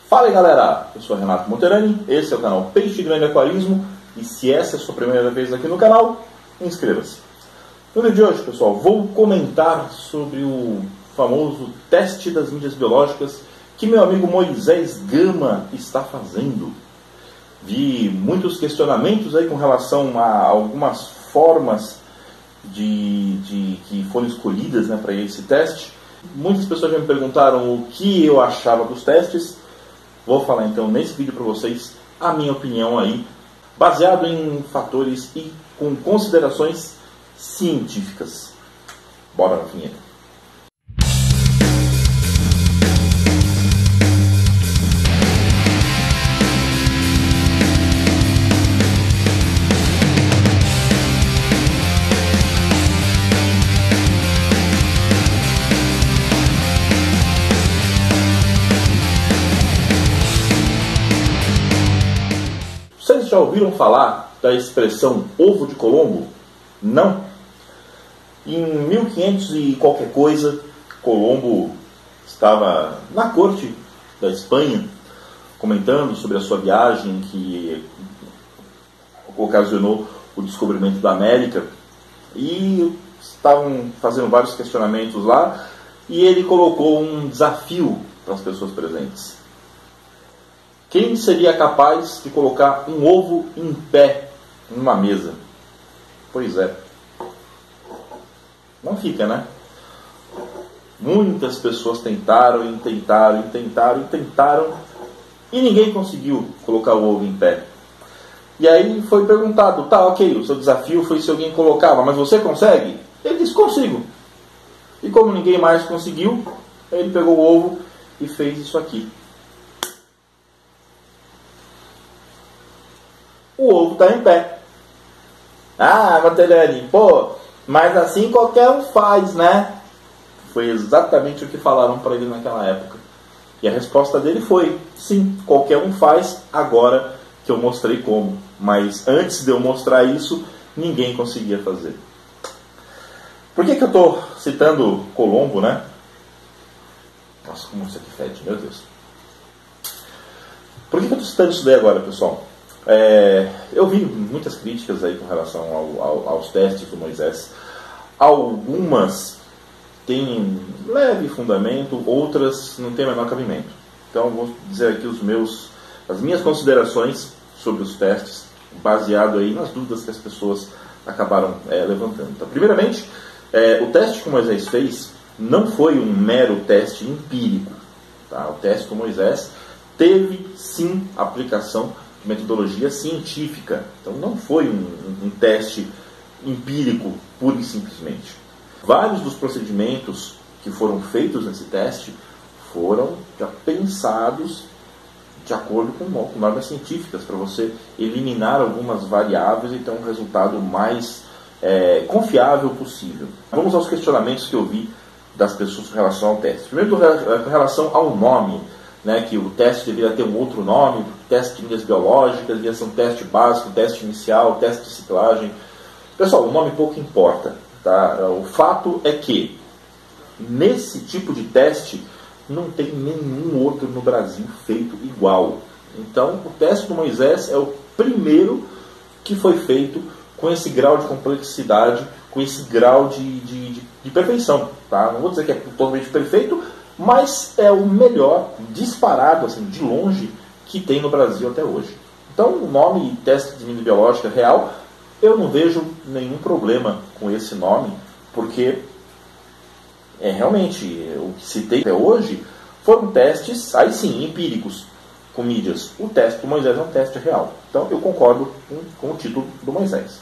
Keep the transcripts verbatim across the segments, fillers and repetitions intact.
Fala aí galera, eu sou Renato Monterani, esse é o canal Peixe Grande Aquarismo e se essa é a sua primeira vez aqui no canal, inscreva-se. No vídeo de hoje, pessoal, vou comentar sobre o famoso teste das mídias biológicas que meu amigo Moisés Gama está fazendo. Vi muitos questionamentos aí com relação a algumas formas de, de que foram escolhidas, né, para esse teste. Muitas pessoas já me perguntaram o que eu achava dos testes. Vou falar então nesse vídeo para vocês a minha opinião aí, baseado em fatores e com considerações científicas. Bora na vinheta. Vocês já ouviram falar da expressão ovo de Colombo? Não? Em mil e quinhentos e qualquer coisa, Colombo estava na corte da Espanha, comentando sobre a sua viagem que ocasionou o descobrimento da América, e estavam fazendo vários questionamentos lá, e ele colocou um desafio para as pessoas presentes. Quem seria capaz de colocar um ovo em pé numa mesa? Pois é. Não fica, né? Muitas pessoas tentaram e tentaram e tentaram e tentaram e ninguém conseguiu colocar o ovo em pé. E aí foi perguntado, tá, ok, o seu desafio foi se alguém colocava, mas você consegue? Ele disse, consigo. E como ninguém mais conseguiu, ele pegou o ovo e fez isso aqui. O ovo está em pé. Ah, Monterani, pô, mas assim qualquer um faz, né? Foi exatamente o que falaram para ele naquela época. E a resposta dele foi, sim, qualquer um faz, agora que eu mostrei como. Mas antes de eu mostrar isso, ninguém conseguia fazer. Por que que eu estou citando Colombo, né? Nossa, como isso aqui fede, meu Deus. Por que que eu estou citando isso daí agora, pessoal? É, eu vi muitas críticas aí com relação ao, ao, aos testes do Moisés. Algumas têm leve fundamento, outras não têm o menor cabimento. Então vou dizer aqui os meus, as minhas considerações sobre os testes, baseado aí nas dúvidas que as pessoas acabaram é, levantando. Então, primeiramente, é, o teste que o Moisés fez não foi um mero teste empírico. Tá? O teste do Moisés teve sim aplicação de metodologia científica. Então não foi um, um, um teste empírico, pura e simplesmente. Vários dos procedimentos que foram feitos nesse teste foram já pensados de acordo com, com normas científicas, para você eliminar algumas variáveis e ter um resultado mais é, confiável possível. Vamos aos questionamentos que eu vi das pessoas com relação ao teste. Primeiro, com relação ao nome, né, que o teste deveria ter um outro nome, teste de mídias biológicas, deveria ser um teste básico, teste inicial, teste de ciclagem. Pessoal, o nome pouco importa. Tá? O fato é que nesse tipo de teste não tem nenhum outro no Brasil feito igual. Então, o teste do Moisés é o primeiro que foi feito com esse grau de complexidade, com esse grau de, de, de, de perfeição. Tá? Não vou dizer que é totalmente perfeito, mas é o melhor disparado, assim, de longe, que tem no Brasil até hoje. Então, o nome teste de mídia biológica real, eu não vejo nenhum problema com esse nome, porque é realmente o que se tem até hoje foram testes, aí sim, empíricos, com mídias. O teste do Moisés é um teste real. Então, eu concordo com, com o título do Moisés.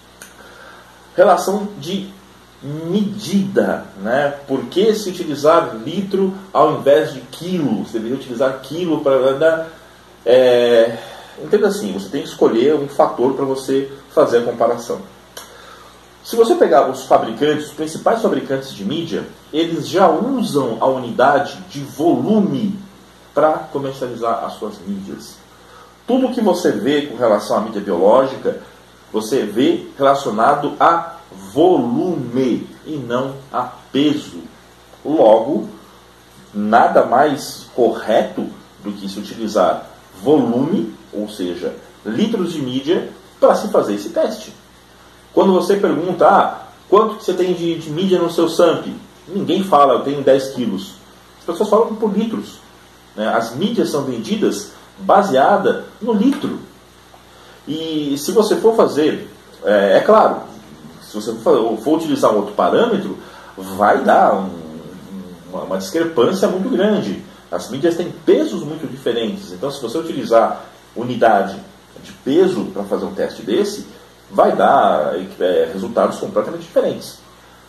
Relação de medida, né? Por que se utilizar litro ao invés de quilo? Você deveria utilizar quilo para... É, entenda assim, você tem que escolher um fator para você fazer a comparação. Se você pegar os fabricantes, os principais fabricantes de mídia, eles já usam a unidade de volume para comercializar as suas mídias. Tudo que você vê com relação à mídia biológica, você vê relacionado a volume e não a peso. Logo, nada mais correto do que se utilizar volume, ou seja, litros de mídia, para se fazer esse teste. Quando você pergunta, ah, quanto que você tem de, de mídia no seu S A M P? Ninguém fala, eu tenho dez quilos. As pessoas falam por litros. Né? As mídias são vendidas baseada no litro. E se você for fazer, é, é claro, se você for, for utilizar um outro parâmetro, vai dar um, uma, uma discrepância muito grande. As mídias têm pesos muito diferentes. Então, se você utilizar unidade de peso para fazer um teste desse, vai dar é, resultados completamente diferentes.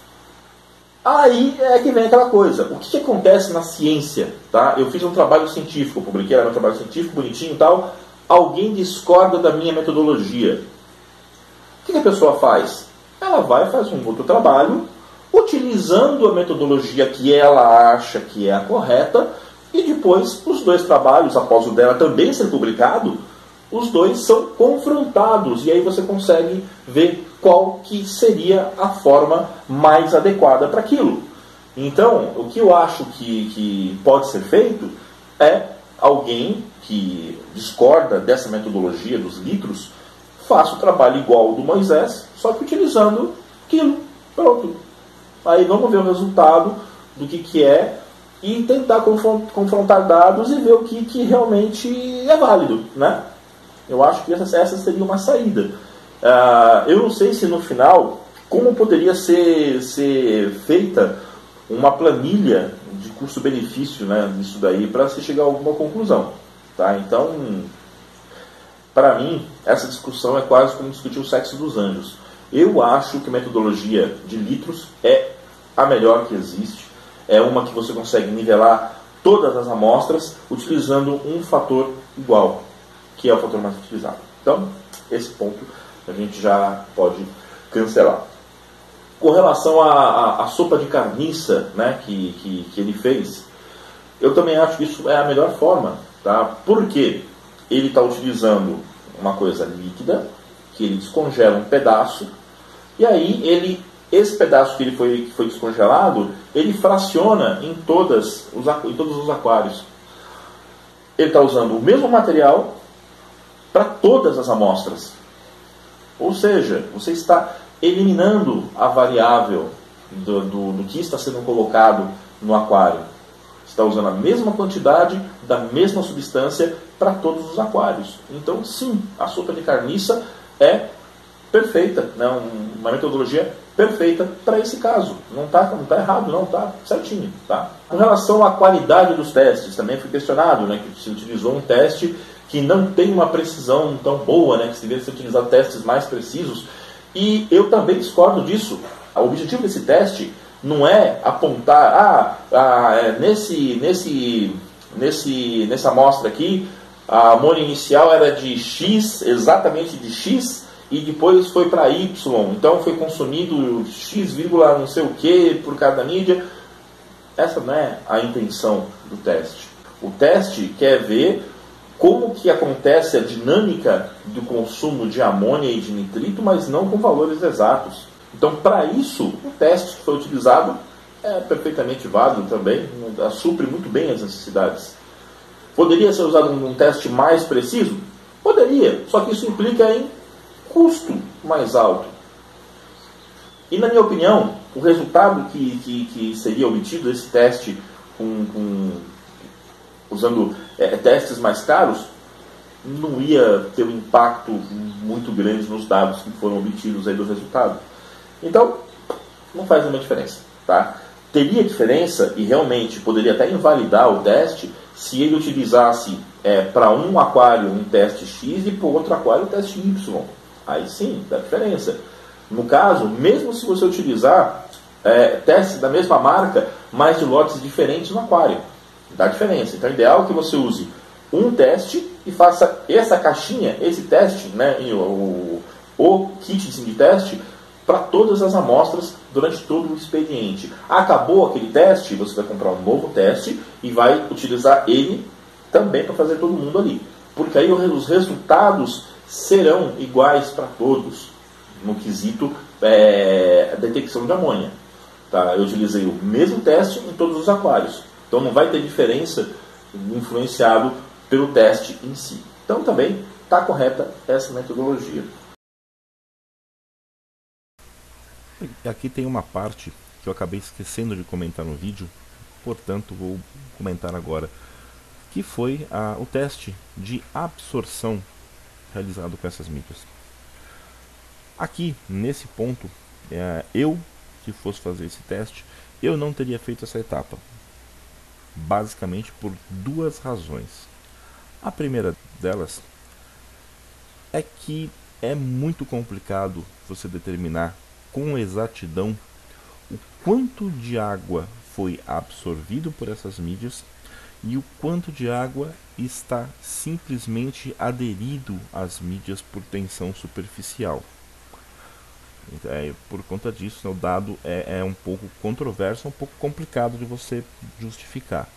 Aí é que vem aquela coisa. O que, que acontece na ciência? Tá? Eu fiz um trabalho científico, publiquei lá meu trabalho científico, bonitinho e tal. Alguém discorda da minha metodologia. O que, que a pessoa faz? Ela vai e faz um outro trabalho, utilizando a metodologia que ela acha que é a correta, e depois os dois trabalhos, após o dela também ser publicado, os dois são confrontados, e aí você consegue ver qual que seria a forma mais adequada para aquilo. Então, o que eu acho que, que pode ser feito é alguém que discorda dessa metodologia dos litros, faça o trabalho igual ao do Moisés, só que utilizando quilo. Pronto. Aí vamos ver o resultado do que, que é e tentar confrontar dados e ver o que, que realmente é válido, né? Eu acho que essa, essa seria uma saída. Uh, eu não sei se no final, como poderia ser, ser feita uma planilha de custo-benefício, né, nisso daí, para se chegar a alguma conclusão. Tá? Então, para mim, essa discussão é quase como discutir o sexo dos anjos. Eu acho que a metodologia de litros é a melhor que existe. É uma que você consegue nivelar todas as amostras utilizando um fator igual, que é o fator mais utilizado. Então, esse ponto a gente já pode cancelar. Com relação à sopa de carniça, né, que, que, que ele fez, eu também acho que isso é a melhor forma. Tá? Porque ele está utilizando uma coisa líquida, que ele descongela um pedaço, e aí ele, esse pedaço que ele foi, que foi descongelado, ele fraciona em, todas os, em todos os aquários. Ele está usando o mesmo material para todas as amostras. Ou seja, você está eliminando a variável do, do, do que está sendo colocado no aquário. Você está usando a mesma quantidade da mesma substância para todos os aquários. Então, sim, a sopa de carniça é perfeita, né? Uma metodologia perfeita para esse caso. Não está não tá errado, não, está certinho. Tá? Com relação à qualidade dos testes, também foi questionado, né, que se utilizou um teste que não tem uma precisão tão boa, né, que se deveria ser utilizado testes mais precisos. E eu também discordo disso. O objetivo desse teste não é apontar, ah, ah é, nesse, nesse, nesse, nessa amostra aqui, a amônia inicial era de X, exatamente de X, e depois foi para Y. Então foi consumido X, não sei o que por cada mídia. Essa não é a intenção do teste. O teste quer ver como que acontece a dinâmica do consumo de amônia e de nitrito, mas não com valores exatos. Então, para isso, o teste que foi utilizado é perfeitamente válido também, supre muito bem as necessidades. Poderia ser usado um teste mais preciso? Poderia, só que isso implica em custo mais alto. E, na minha opinião, o resultado que, que, que seria obtido desse teste com, com, usando é, testes mais caros não ia ter um impacto muito grande nos dados que foram obtidos aí do resultado. Então, não faz nenhuma diferença. Tá? Teria diferença e realmente poderia até invalidar o teste se ele utilizasse é, para um aquário um teste X e para o outro aquário um teste Y. Aí sim, dá diferença. No caso, mesmo se você utilizar é, testes da mesma marca, mas de lotes diferentes no aquário, dá diferença. Então, é ideal que você use um teste e faça essa caixinha, esse teste, né, o, o kit de teste, para todas as amostras durante todo o expediente. Acabou aquele teste, você vai comprar um novo teste e vai utilizar ele também para fazer todo mundo ali. Porque aí os resultados serão iguais para todos, no quesito é, detecção de amônia. Tá? Eu utilizei o mesmo teste em todos os aquários. Então não vai ter diferença influenciado pelo teste em si. Então também está correta essa metodologia. Aqui tem uma parte que eu acabei esquecendo de comentar no vídeo, portanto vou comentar agora, que foi a, o teste de absorção realizado com essas mídias. Aqui, nesse ponto, é, eu, se fosse fazer esse teste, eu não teria feito essa etapa. Basicamente por duas razões. A primeira delas é que é muito complicado você determinar com exatidão o quanto de água foi absorvido por essas mídias e o quanto de água está simplesmente aderido às mídias por tensão superficial. É, por conta disso, né, o dado é, é um pouco controverso, um pouco complicado de você justificar.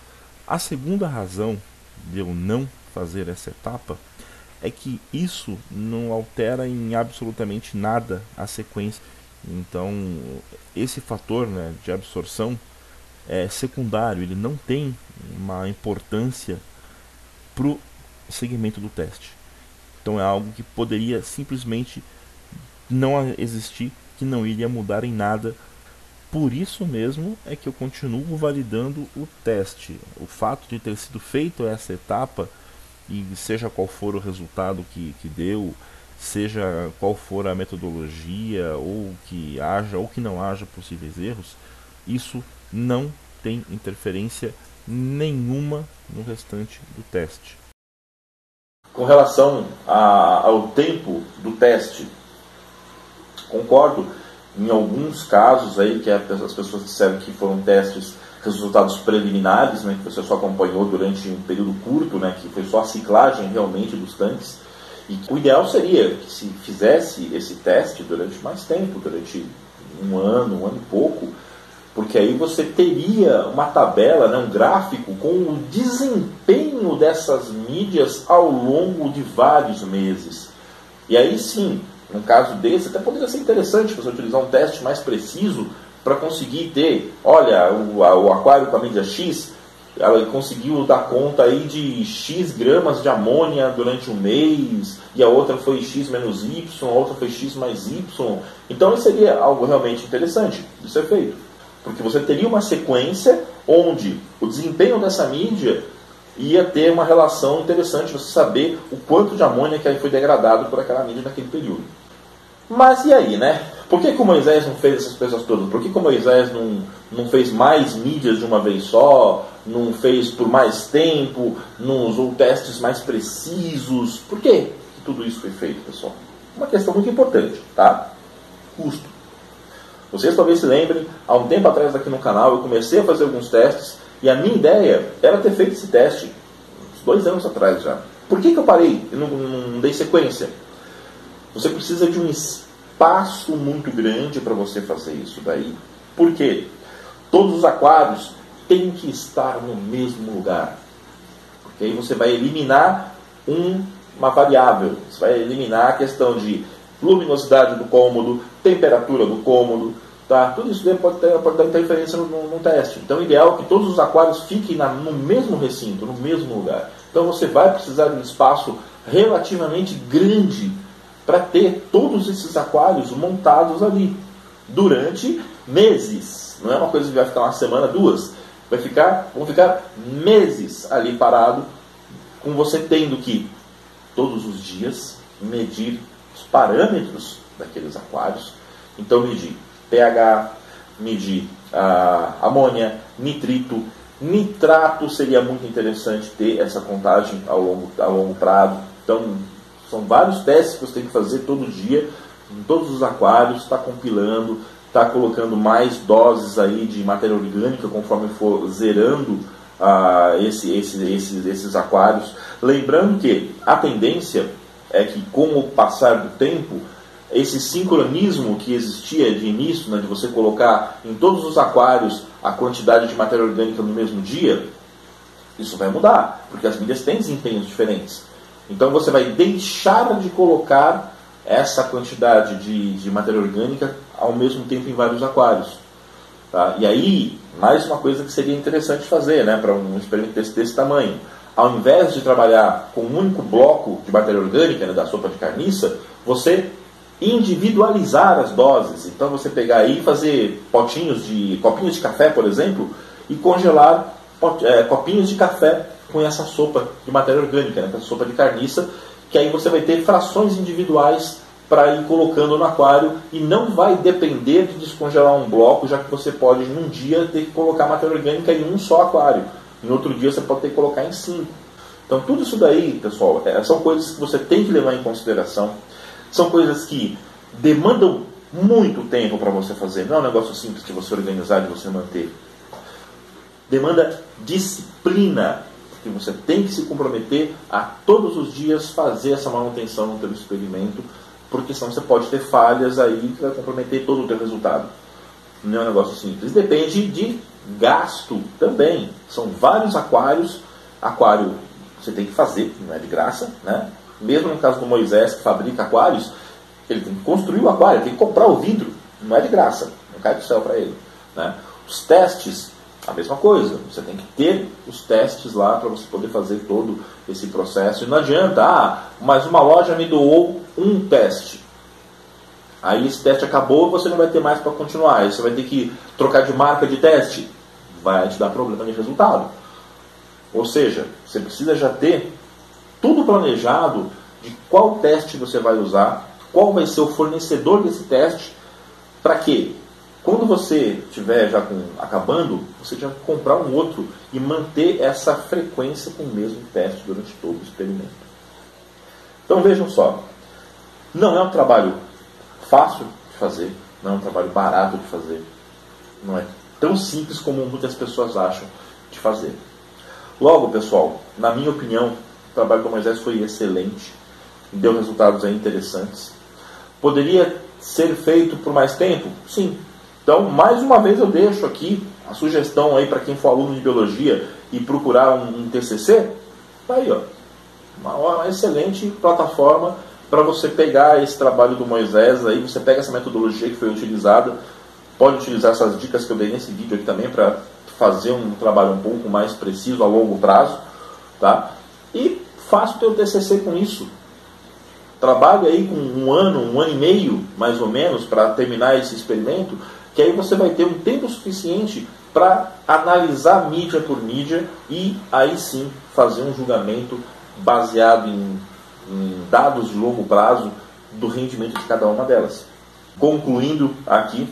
A segunda razão de eu não fazer essa etapa é que isso não altera em absolutamente nada a sequência. Então, esse fator, né, de absorção é secundário, ele não tem uma importância para o segmento do teste. Então é algo que poderia simplesmente não existir, que não iria mudar em nada. Por isso mesmo é que eu continuo validando o teste. O fato de ter sido feito essa etapa, e seja qual for o resultado que, que deu, seja qual for a metodologia, ou que haja ou que não haja possíveis erros, isso não tem interferência nenhuma no restante do teste. Com relação a, ao tempo do teste, concordo em alguns casos aí que as pessoas disseram que foram testes, resultados preliminares, né, que você só acompanhou durante um período curto, né, que foi só a ciclagem realmente dos tanques. E o ideal seria que se fizesse esse teste durante mais tempo, durante um ano, um ano e pouco, porque aí você teria uma tabela, né, um gráfico com o desempenho dessas mídias ao longo de vários meses. E aí sim, num caso desse, até poderia ser interessante você utilizar um teste mais preciso para conseguir ter, olha, o, a, o aquário com a mídia X, ela conseguiu dar conta aí de X gramas de amônia durante um mês, e a outra foi X menos Y, a outra foi X mais Y. Então isso seria algo realmente interessante de ser feito, porque você teria uma sequência onde o desempenho dessa mídia ia ter uma relação interessante, você saber o quanto de amônia que foi degradado por aquela mídia naquele período. Mas e aí, né? Por que, que o Moisés não fez essas coisas todas? Por que, que o Moisés não, não fez mais mídias de uma vez só? Não fez por mais tempo? Não usou testes mais precisos? Por que que tudo isso foi feito, pessoal? Uma questão muito importante, tá? Custo. Vocês talvez se lembrem, há um tempo atrás aqui no canal eu comecei a fazer alguns testes e a minha ideia era ter feito esse teste uns dois anos atrás já. Por que, que eu parei e não, não dei sequência? Você precisa de um espaço muito grande para você fazer isso daí. Por quê? Todos os aquários têm que estar no mesmo lugar. Porque aí você vai eliminar um, uma variável. Você vai eliminar a questão de luminosidade do cômodo, temperatura do cômodo. Tá? Tudo isso pode, ter, pode dar interferência no, no, no teste. Então o ideal é que todos os aquários fiquem na, no mesmo recinto, no mesmo lugar. Então você vai precisar de um espaço relativamente grande para ter todos esses aquários montados ali durante meses. Não é uma coisa que vai ficar uma semana, duas. Vai ficar, vão ficar meses ali parado, com você tendo que, todos os dias, medir os parâmetros daqueles aquários. Então medir pH, medir a amônia, nitrito, nitrato. Seria muito interessante ter essa contagem ao longo, ao longo prazo. Então, são vários testes que você tem que fazer todo dia, em todos os aquários, está compilando, está colocando mais doses aí de matéria orgânica conforme for zerando ah, esse, esse, esses, esses aquários. Lembrando que a tendência é que, com o passar do tempo, esse sincronismo que existia de início, né, de você colocar em todos os aquários a quantidade de matéria orgânica no mesmo dia, isso vai mudar, porque as mídias têm desempenhos diferentes. Então você vai deixar de colocar essa quantidade de, de matéria orgânica ao mesmo tempo em vários aquários. Tá? E aí, mais uma coisa que seria interessante fazer, né, para um experimento desse, desse tamanho. ao invés de trabalhar com um único bloco de matéria orgânica, né, da sopa de carniça, você individualizar as doses. Então você pegar aí e fazer potinhos de copinhos de café, por exemplo, e congelar pot, é, copinhos de café com essa sopa de matéria orgânica, né, com essa sopa de carniça, que aí você vai ter frações individuais para ir colocando no aquário e não vai depender de descongelar um bloco, já que você pode num dia ter que colocar matéria orgânica em um só aquário. Em outro dia você pode ter que colocar em cinco. Então tudo isso daí, pessoal, é, são coisas que você tem que levar em consideração. São coisas que demandam muito tempo para você fazer. Não é um negócio simples de você organizar, de você manter. Demanda disciplina, porque você tem que se comprometer a todos os dias fazer essa manutenção no teu experimento, porque senão você pode ter falhas aí que vai comprometer todo o teu resultado. Não é um negócio simples. Depende de gasto também. São vários aquários. Aquário você tem que fazer, não é de graça, né? Mesmo no caso do Moisés, que fabrica aquários, ele tem que construir o aquário, tem que comprar o vidro, não é de graça, não cai do céu para ele, né? Os testes, a mesma coisa, você tem que ter os testes lá para você poder fazer todo esse processo. E não adianta, ah, mas uma loja me doou um teste. Aí esse teste acabou, você não vai ter mais para continuar. Aí você vai ter que trocar de marca de teste. Vai te dar problema de resultado. Ou seja, você precisa já ter tudo planejado de qual teste você vai usar, qual vai ser o fornecedor desse teste, para quê? Quando você estiver já com, acabando, você já comprar um outro e manter essa frequência com o mesmo teste durante todo o experimento. Então vejam só, não é um trabalho fácil de fazer, não é um trabalho barato de fazer, não é tão simples como muitas pessoas acham de fazer. Logo, pessoal, na minha opinião, o trabalho do Moisés foi excelente, deu resultados aí interessantes. Poderia ser feito por mais tempo? Sim. Então, mais uma vez eu deixo aqui a sugestão aí para quem for aluno de biologia e procurar um, um T C C. Tá aí, ó, uma, uma excelente plataforma para você pegar esse trabalho do Moisés aí, você pega essa metodologia que foi utilizada, pode utilizar essas dicas que eu dei nesse vídeo aqui também para fazer um trabalho um pouco mais preciso a longo prazo, tá? E faça o teu T C C com isso. Trabalhe aí com um ano, um ano e meio, mais ou menos, para terminar esse experimento, que aí você vai ter um tempo suficiente para analisar mídia por mídia e aí sim fazer um julgamento baseado em, em dados de longo prazo do rendimento de cada uma delas. Concluindo aqui,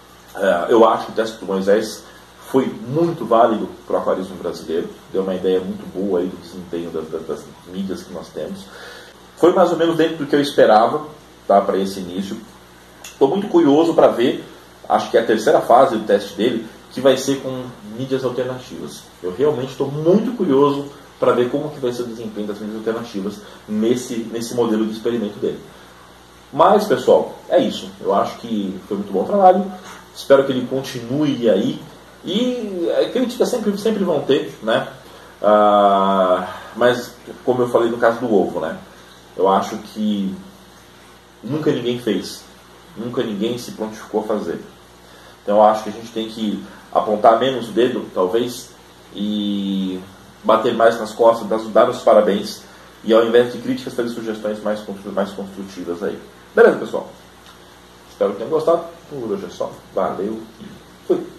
eu acho que o teste do Moisés foi muito válido para o aquarismo brasileiro, deu uma ideia muito boa aí do desempenho das, das, das mídias que nós temos. Foi mais ou menos dentro do que eu esperava, tá, para esse início. Estou muito curioso para ver, acho que é a terceira fase do teste dele, que vai ser com mídias alternativas. Eu realmente estou muito curioso para ver como que vai ser o desempenho das mídias alternativas nesse, nesse modelo de experimento dele. Mas, pessoal, é isso. Eu acho que foi muito bom o trabalho. Espero que ele continue aí. E críticas sempre, sempre vão ter, né? Ah, mas, como eu falei no caso do ovo, né? Eu acho que nunca ninguém fez. Nunca ninguém se prontificou a fazer. Então eu acho que a gente tem que apontar menos o dedo, talvez, e bater mais nas costas, dar os parabéns, e ao invés de críticas, fazer sugestões mais, mais construtivas aí. Beleza, pessoal? Espero que tenham gostado. Por hoje é só. Valeu e fui.